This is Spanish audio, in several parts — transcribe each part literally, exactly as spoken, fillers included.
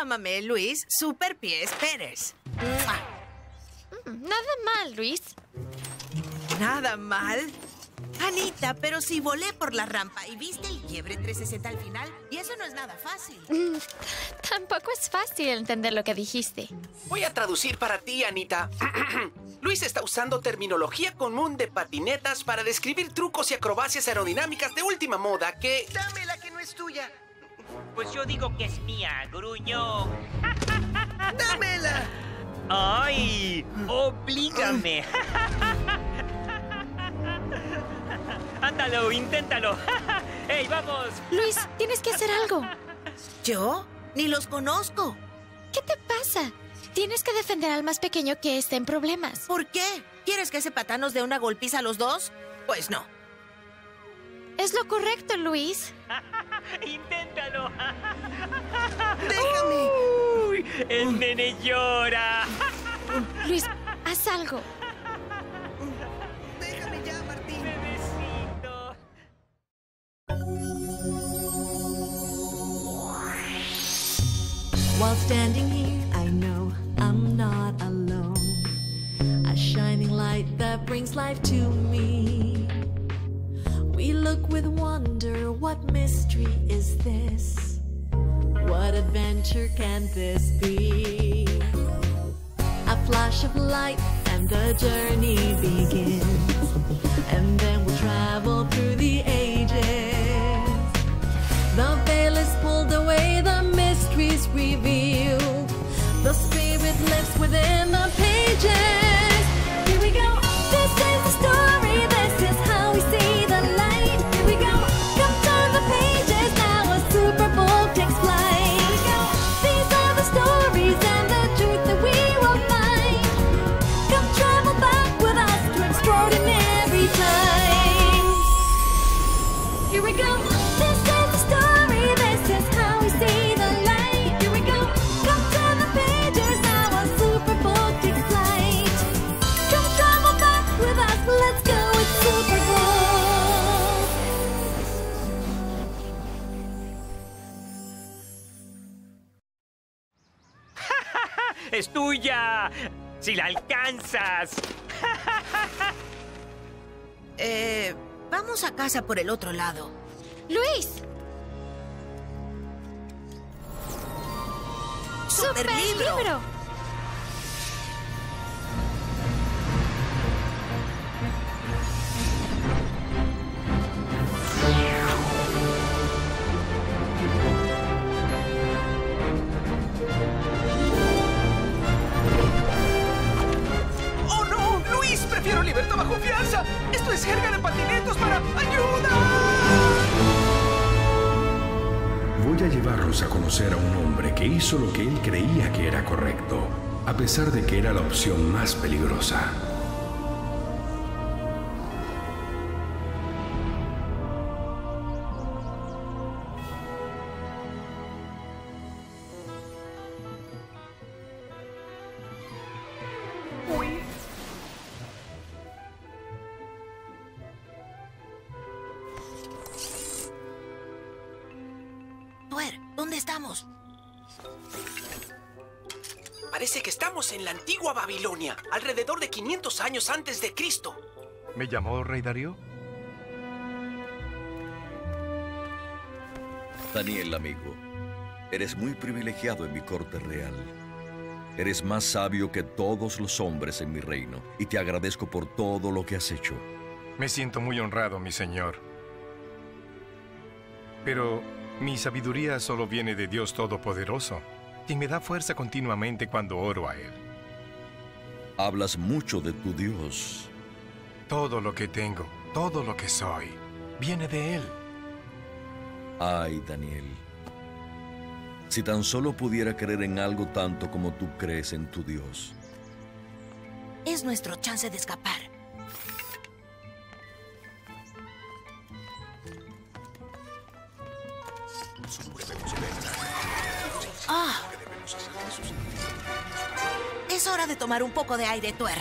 Llámame Luis Superpies Pérez. Nada mal, Luis. ¿Nada mal? Anita, pero si volé por la rampa y viste el quiebre trescientos sesenta al final, y eso no es nada fácil. Mm, tampoco es fácil entender lo que dijiste. Voy a traducir para ti, Anita. Luis está usando terminología común de patinetas para describir trucos y acrobacias aerodinámicas de última moda que... Dámela que no es tuya. Pues yo digo que es mía, gruñón. ¡Dámela! ¡Ay! ¡Oblígame! ¡Ándalo, inténtalo! ¡Ey, vamos! Luis, tienes que hacer algo. ¿Yo? Ni los conozco. ¿Qué te pasa? Tienes que defender al más pequeño que esté en problemas. ¿Por qué? ¿Quieres que ese patán nos dé una golpiza a los dos? Pues no. Es lo correcto, Luis. ¡Inténtalo! ¡Déjame! ¡Uy! ¡El nene llora! Luis, haz algo. ¡Déjame ya, Martín! ¡Bebecito! While standing here, I know I'm not alone. A shining light that brings life to me. We look with wonder, what mystery is this? What adventure can this be? A flash of light and the journey begins. And then we'll travel through the ages. The veil is pulled away, the mysteries revealed. The spirit lives within the pages. Here we go, this is the story, this is how we see the light. Here we go, come turn the pages, now a super book takes flight. Here we go, these are the stories and the truth that we will find. Come travel back with us to extraordinary times. Here we go, this is the story, this is how we see the light. Here we go, come turn the pages, now a super book takes flight. Come travel back with us, let's go with Super Book. ¡Es tuya! ¡Si la alcanzas! Eh, vamos a casa por el otro lado. Luis. ¡Superlibro! ¡Superlibro! ¡Oh, no! ¡Luis! ¡Prefiero libertad bajo fianza! ¡Esto es jerga de patinetos para... ¡Ayuda! Voy a llevarlos a conocer a un hombre que hizo lo que él creía que era correcto, a pesar de que era la opción más peligrosa. Tuer, ¿dónde estamos? Parece que estamos en la antigua Babilonia, alrededor de quinientos años antes de Cristo. ¿Me llamó Rey Darío? Daniel, amigo, eres muy privilegiado en mi corte real. Eres más sabio que todos los hombres en mi reino, y te agradezco por todo lo que has hecho. Me siento muy honrado, mi señor. Pero mi sabiduría solo viene de Dios Todopoderoso, quien me da fuerza continuamente cuando oro a Él. Hablas mucho de tu Dios. Todo lo que tengo, todo lo que soy, viene de Él. Ay, Daniel. Si tan solo pudiera creer en algo tanto como tú crees en tu Dios. Es nuestro chance de escapar. Ah. Es hora de tomar un poco de aire, Tuer.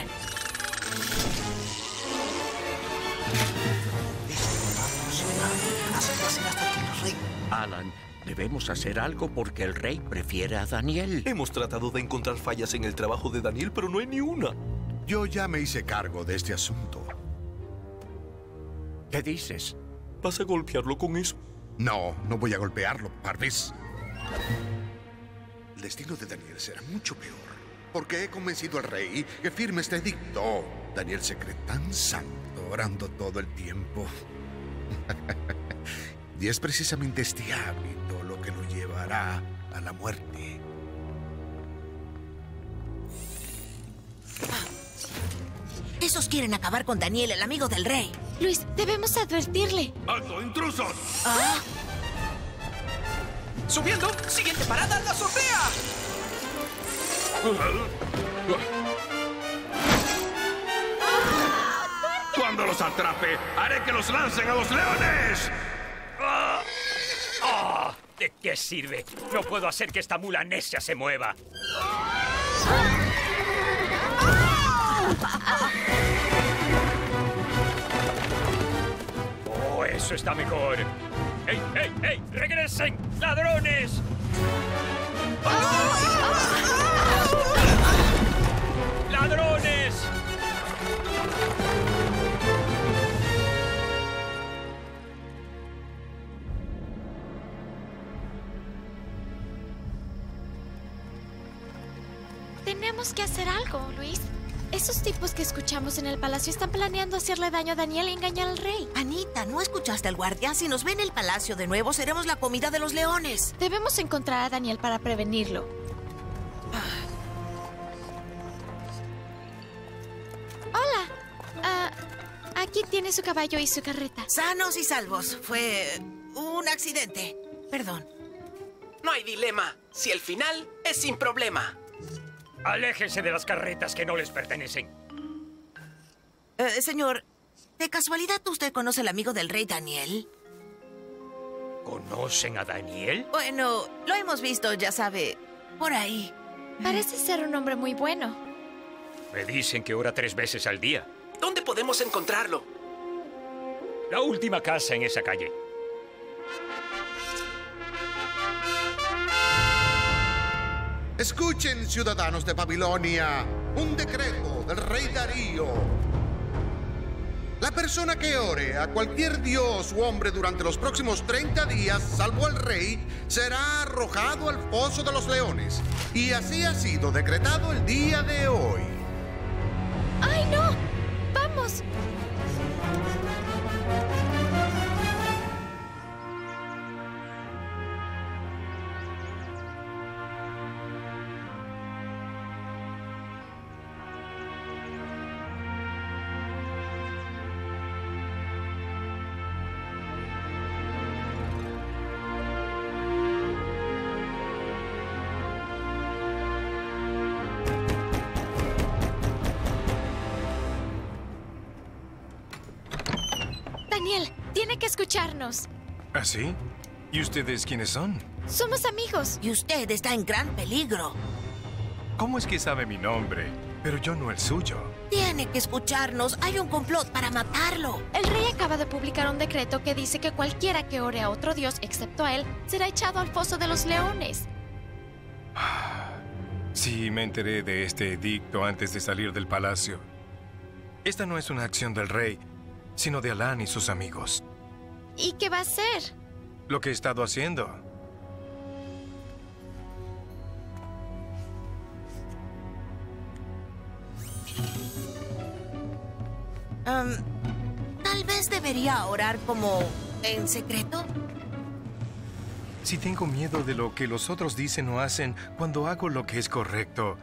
Así va a ser hasta que los rey... Alan, Debemos hacer algo porque el rey prefiere a Daniel. Hemos tratado de encontrar fallas en el trabajo de Daniel, pero no hay ni una. Yo ya me hice cargo de este asunto. ¿Qué dices? ¿Vas a golpearlo con eso? No, no voy a golpearlo, Parvis. El destino de Daniel será mucho peor, porque he convencido al rey que firme este edicto. Daniel se cree tan santo, orando todo el tiempo. Y es precisamente este hábito lo que lo llevará a la muerte. Esos quieren acabar con Daniel, el amigo del rey. Luis, debemos advertirle. ¡Alto, intrusos! ¿Ah? ¡Subiendo! ¡Siguiente parada, la azotea! Cuando los atrape, haré que los lancen a los leones. ¡Ah! ¡Ah! ¿De qué sirve? No puedo hacer que esta mula necia se mueva. ¡Oh, eso está mejor! ¡Ey, ey, ey! ¡Regresen! ¡Ladrones! ¡Ladrones! Tenemos que hacer algo, Luis. Esos tipos que escuchamos en el palacio están planeando hacerle daño a Daniel y engañar al rey. Anita, ¿no escuchaste al guardián? Si nos ven en el palacio de nuevo, seremos la comida de los leones. Debemos encontrar a Daniel para prevenirlo. Hola. Ah, aquí tiene su caballo y su carreta. Sanos y salvos. Fue un accidente. Perdón. No hay dilema. Si el final es sin problema. Aléjense de las carretas que no les pertenecen. Eh, señor, ¿de casualidad usted conoce al amigo del rey Daniel? ¿Conocen a Daniel? Bueno, lo hemos visto, ya sabe, por ahí. Parece ser un hombre muy bueno. Me dicen que ora tres veces al día. ¿Dónde podemos encontrarlo? La última casa en esa calle. Escuchen, ciudadanos de Babilonia, un decreto del rey Darío. La persona que ore a cualquier dios u hombre durante los próximos treinta días, salvo al rey, será arrojado al foso de los leones. Y así ha sido decretado el día de hoy. ¡Ay, no! ¡Vamos! Daniel, tiene que escucharnos. ¿Ah, sí? ¿Y ustedes quiénes son? Somos amigos. Y usted está en gran peligro. ¿Cómo es que sabe mi nombre, pero yo no el suyo? Tiene que escucharnos. Hay un complot para matarlo. El rey acaba de publicar un decreto que dice que cualquiera que ore a otro dios, excepto a él, será echado al foso de los leones. Sí, me enteré de este edicto antes de salir del palacio. Esta no es una acción del rey, sino de Alán y sus amigos. ¿Y qué va a hacer? Lo que he estado haciendo. Um, Tal vez debería orar como en secreto. Si tengo miedo de lo que los otros dicen o hacen cuando hago lo que es correcto,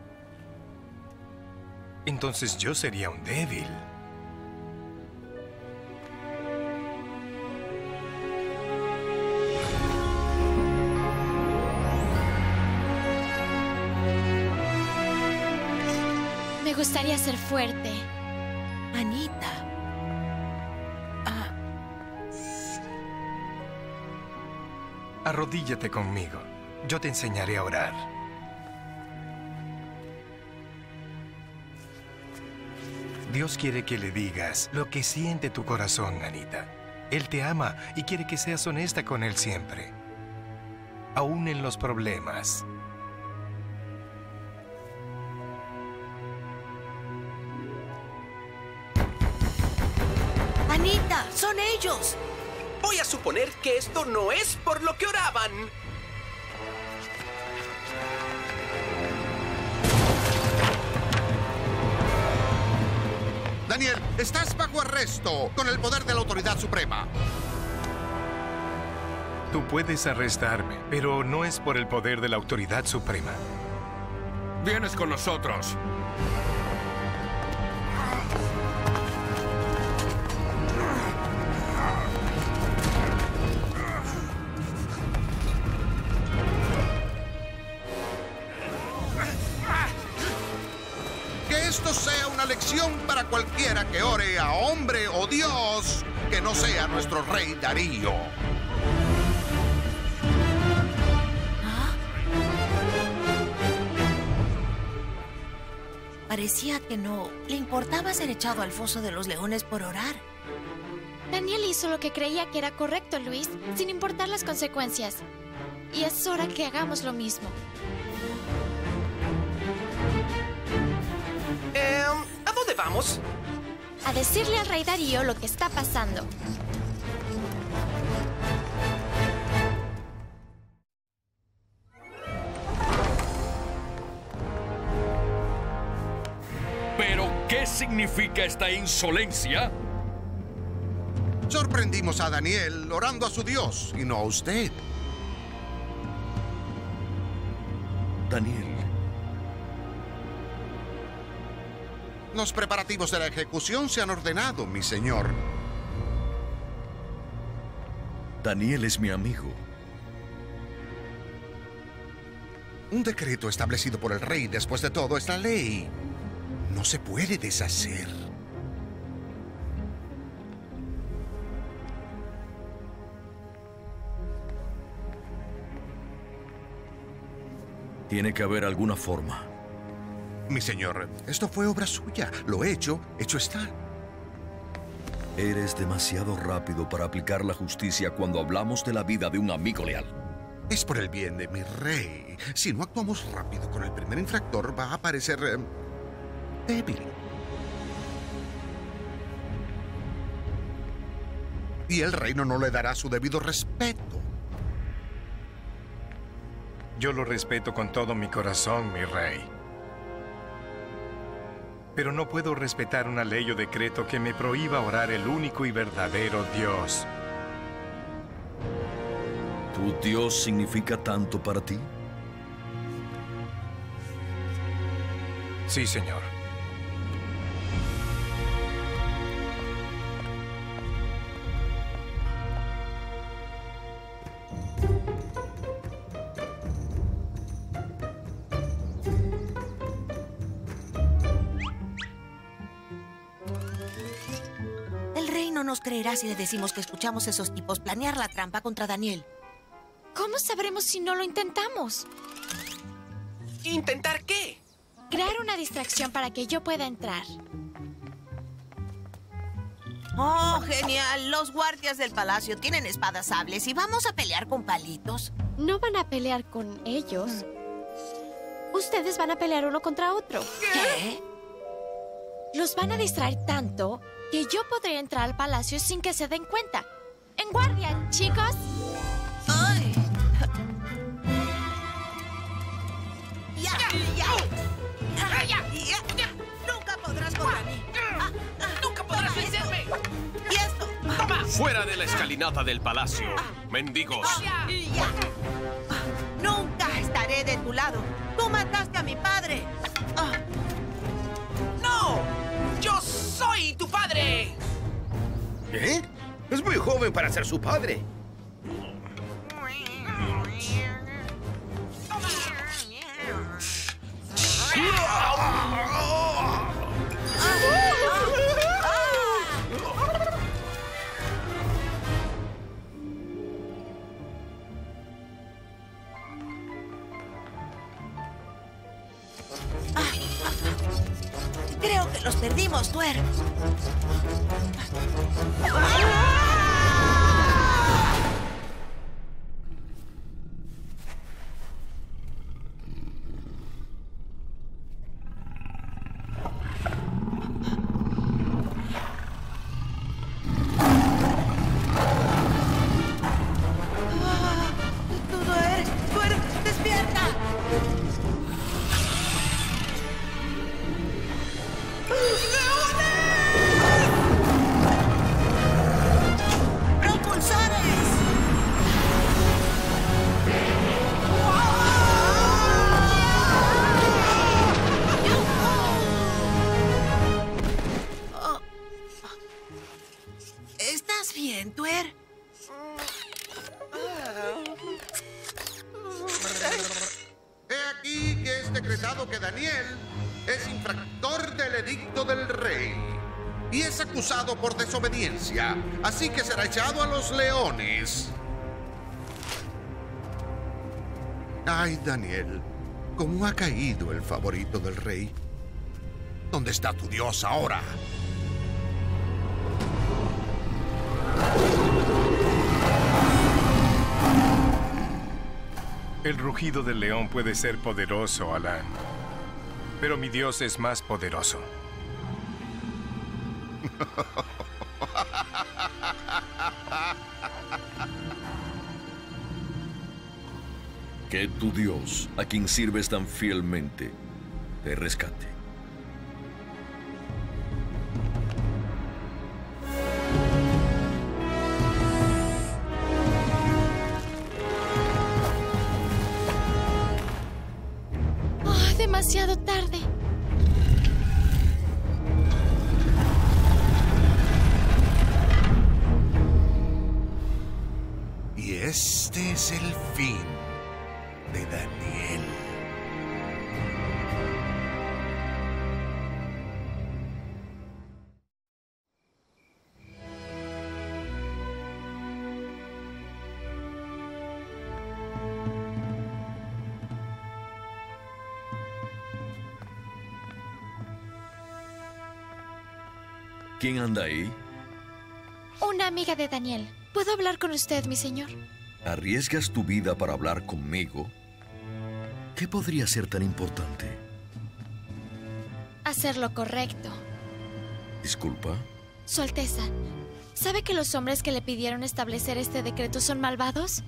entonces yo sería un débil. Me gustaría ser fuerte. Anita. Ah. Arrodíllate conmigo. Yo te enseñaré a orar. Dios quiere que le digas lo que siente tu corazón, Anita. Él te ama y quiere que seas honesta con Él siempre. aún en los problemas. ¡Anita! ¡Son ellos! Voy a suponer que esto no es por lo que oraban. Daniel, estás bajo arresto con el poder de la autoridad suprema. Tú puedes arrestarme, pero no es por el poder de la autoridad suprema. Vienes con nosotros. Que esto sea una lección para cualquiera que ore a hombre o Dios que no sea nuestro rey Darío. Parecía que no le importaba ser echado al foso de los leones por orar. Daniel hizo lo que creía que era correcto, Luis, sin importar las consecuencias. Y es hora que hagamos lo mismo. Eh, ¿a dónde vamos? A decirle al rey Darío lo que está pasando. ¿Pero qué significa esta insolencia? Sorprendimos a Daniel orando a su Dios y no a usted. Daniel. Los preparativos de la ejecución se han ordenado, mi señor. Daniel es mi amigo. Un decreto establecido por el rey, después de todo, es la ley. No se puede deshacer. Tiene que haber alguna forma. Mi señor, esto fue obra suya. Lo hecho, hecho está. Eres demasiado rápido para aplicar la justicia cuando hablamos de la vida de un amigo leal. Es por el bien de mi rey. Si no actuamos rápido con el primer infractor, va a parecer eh, débil. Y el reino no le dará su debido respeto. Yo lo respeto con todo mi corazón, mi rey. Pero no puedo respetar una ley o decreto que me prohíba orar el único y verdadero Dios. ¿Tu Dios significa tanto para ti? Sí, señor. No nos creerá si le decimos que escuchamos a esos tipos planear la trampa contra Daniel. ¿Cómo sabremos si no lo intentamos? ¿Intentar qué? Crear una distracción para que yo pueda entrar. Oh, genial. Los guardias del palacio tienen espadas sables y vamos a pelear con palitos. No van a pelear con ellos. Ustedes van a pelear uno contra otro. ¿Qué? Los van a distraer tanto que yo podría entrar al palacio sin que se den cuenta. ¡En guardia, chicos! ¡Ay! ¡Ya! ¡Ya! ¡Ya! ¡Ya! ¡Ya! ¡Nunca podrás contra mí! Ah, ah, ¡Nunca podrás vencerme! ¡Y esto! ¡Toma! Fuera de la escalinata del palacio, mendigos. ¡Ya! ¡Nunca estaré de tu lado! ¡Tú mataste a mi padre! Ah. ¡No! ¡Yo soy tu padre! ¿Eh? Es muy joven para ser su padre. Creo que los perdimos, Tuer. bien, Tuer? He aquí que es decretado que Daniel es infractor del edicto del rey y es acusado por desobediencia, así que será echado a los leones. Ay, Daniel, ¿cómo ha caído el favorito del rey? ¿Dónde está tu Dios ahora? El rugido del león puede ser poderoso, Alan. Pero mi Dios es más poderoso. Que tu Dios, a quien sirves tan fielmente, te rescate. Oh, demasiado tarde. Y este es el fin de Daniel. ¿Quién anda ahí? Una amiga de Daniel. ¿Puedo hablar con usted, mi señor? ¿Arriesgas tu vida para hablar conmigo? ¿Qué podría ser tan importante? Hacer lo correcto. Disculpa. Su Alteza, ¿sabe que los hombres que le pidieron establecer este decreto son malvados?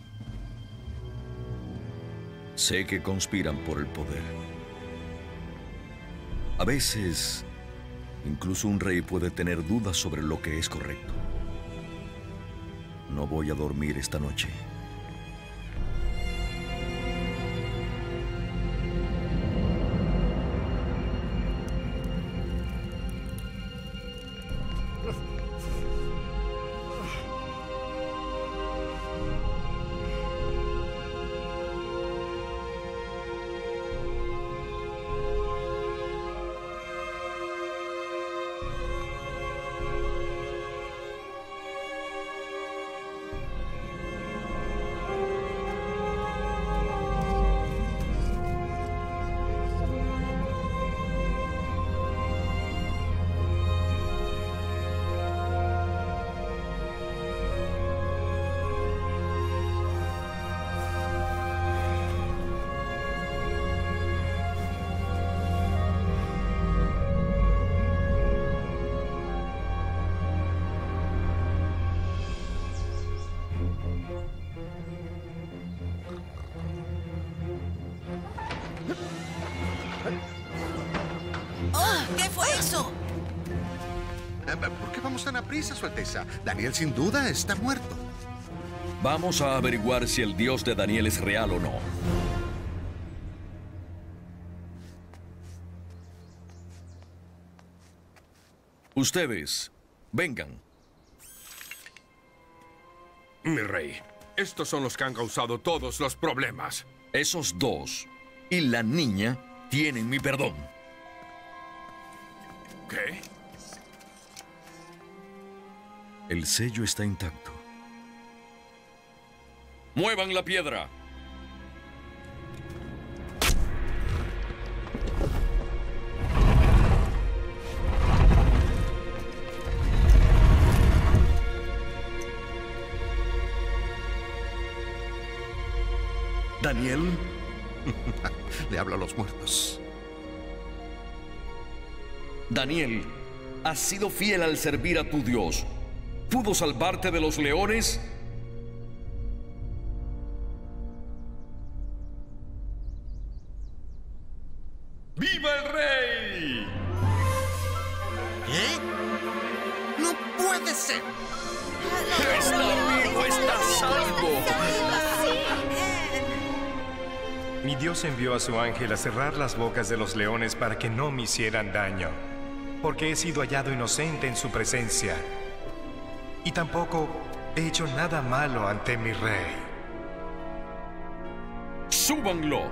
Sé que conspiran por el poder. A veces, incluso un rey puede tener dudas sobre lo que es correcto. No voy a dormir esta noche. ¿Qué fue eso? ¿Por qué vamos tan a prisa, Su Alteza? Daniel sin duda está muerto. Vamos a averiguar si el Dios de Daniel es real o no. Ustedes, vengan. Mi rey, estos son los que han causado todos los problemas. Esos dos y la niña tienen mi perdón. ¿Qué? El sello está intacto. ¡Muevan la piedra! ¿Daniel? Le hablo a los muertos. Daniel, has sido fiel al servir a tu Dios. ¿Pudo salvarte de los leones? ¡Viva el rey! ¿Eh? ¡No puede ser! ¡Está vivo! ¡Está salvo! Mi Dios envió a su ángel a cerrar las bocas de los leones para que no me hicieran daño, porque he sido hallado inocente en su presencia. Y tampoco he hecho nada malo ante mi rey. ¡Súbanlo!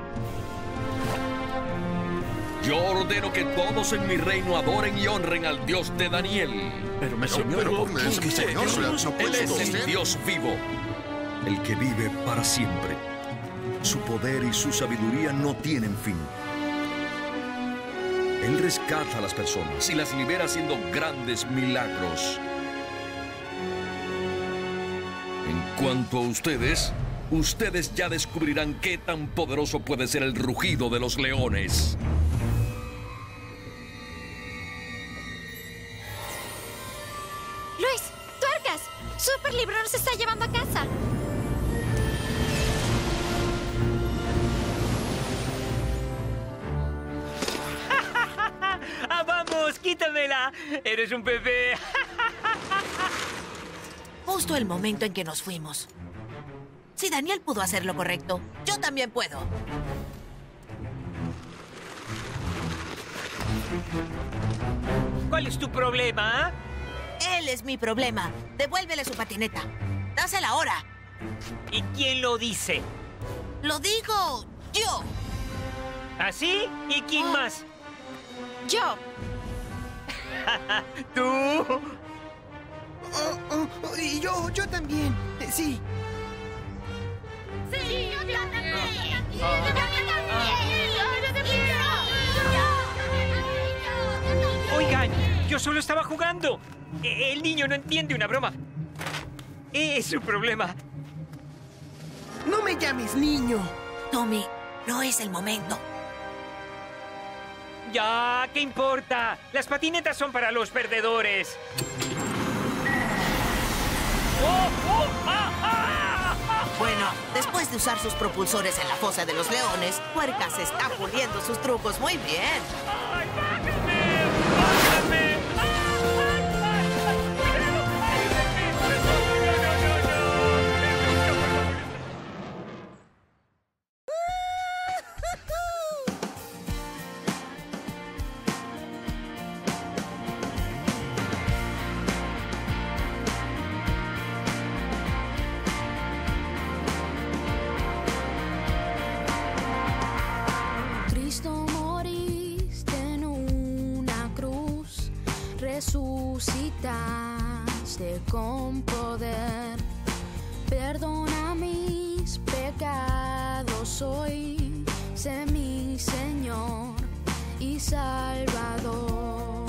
Yo ordeno que todos en mi reino adoren y honren al Dios de Daniel. Pero, mi señor, pero, ¿por es qué? que, señor, no Él puede es el ser. Dios vivo, el que vive para siempre. Su poder y su sabiduría no tienen fin. Él rescata a las personas y las libera haciendo grandes milagros. En cuanto a ustedes, ustedes ya descubrirán qué tan poderoso puede ser el rugido de los leones. Luis, tuercas. Super Libro nos está llevando a casa. ¡Ah, vamos! ¡Quítamela! ¡Eres un bebé! Justo el momento en que nos fuimos. Si Daniel pudo hacer lo correcto, yo también puedo. ¿Cuál es tu problema? Él es mi problema. Devuélvele su patineta. Dásela ahora. ¿Y quién lo dice? Lo digo yo. ¿Así? ¿Y quién Oh. más? Yo. ¿Tú? Oh, oh, oh, y yo, yo también. Eh, sí. Sí, yo también. Oigan, yo solo estaba jugando. E- El niño no entiende una broma. Es su problema. No me llames niño. Tommy, no es el momento. Ya, ¿qué importa? Las patinetas son para los perdedores. ¡Oh, oh, ah, ah, ah! Bueno, después de usar sus propulsores en la fosa de los leones, Tuercas está puliendo sus trucos muy bien. ¡Ay, bájame! ¡Bájame! Cristo moriste en una cruz, resucitaste con poder. Perdona mis pecados hoy, sé mi Señor y Salvador.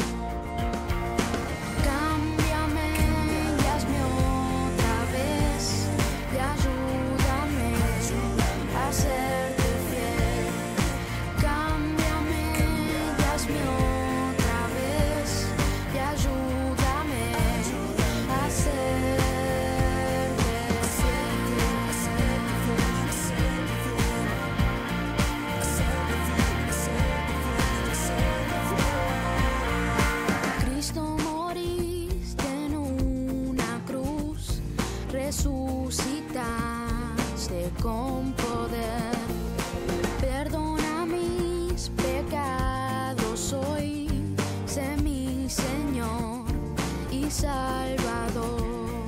Cámbiame y hazme otra vez y ayúdame a serte fiel. Cámbiame y hazme otra vez y ayúdame a serte fiel. Cristo moriste en una cruz, resucitaste con poder. Perdona mis pecados hoy, sé mi Señor y Salvador.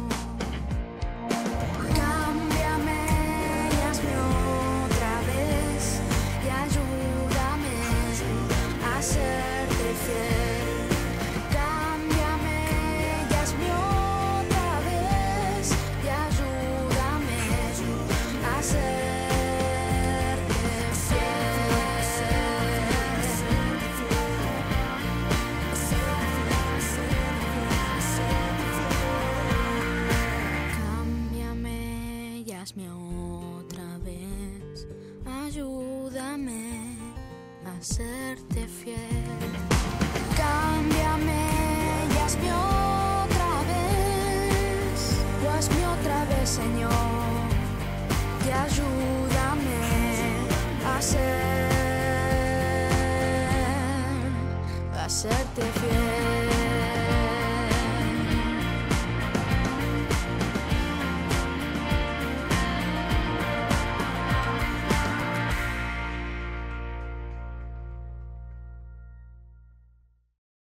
Cámbiame y hazme otra vez y ayúdame a serte fiel. Cámbiame y hazme otra vez y ayúdame a serte fiel. Cámbiame y hazme otra vez, ayúdame a serte fiel. Cámbiame y hazme otra vez, o hazme otra vez, Señor, y ayúdame a ser, a serte fiel.